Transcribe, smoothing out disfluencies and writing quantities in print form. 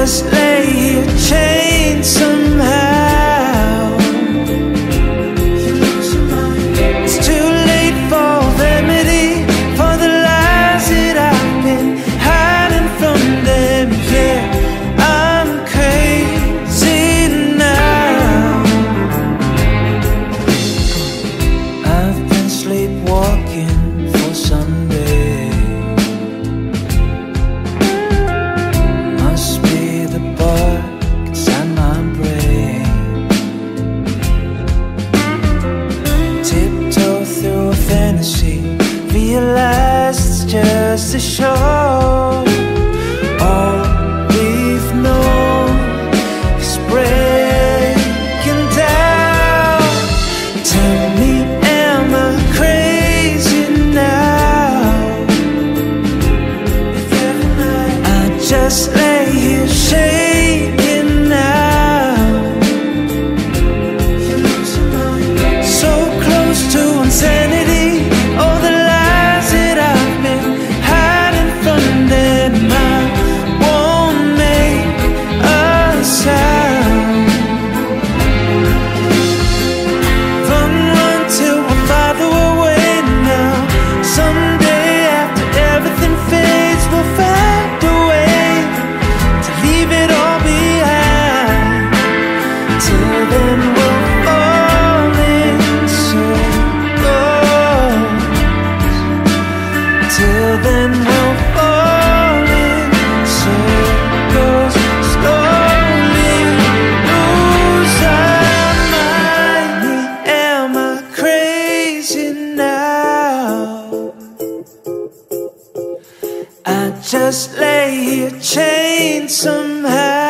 just lay here chained somehow. It's too late for remedy for the lies that I've been hiding from them. Yeah, I'm crazy now. I've been sleepwalking for Sunday. Must be the bark inside my brain. Tiptoe through a fantasy, realize it's just a show. All we've known is breaking down. Tell me, am I crazy now? I just lay here shaking now. So close to insanity. Oh, the lies that I've been hiding from them. I won't make a sound. Run, run till we're farther away now. Someday after everything fades, we'll find a way to leave it all behind. Till then we'll fall in circles. Till then we'll fall in circles. Slowly lose our mind. Am I crazy now? I just lay here chained somehow.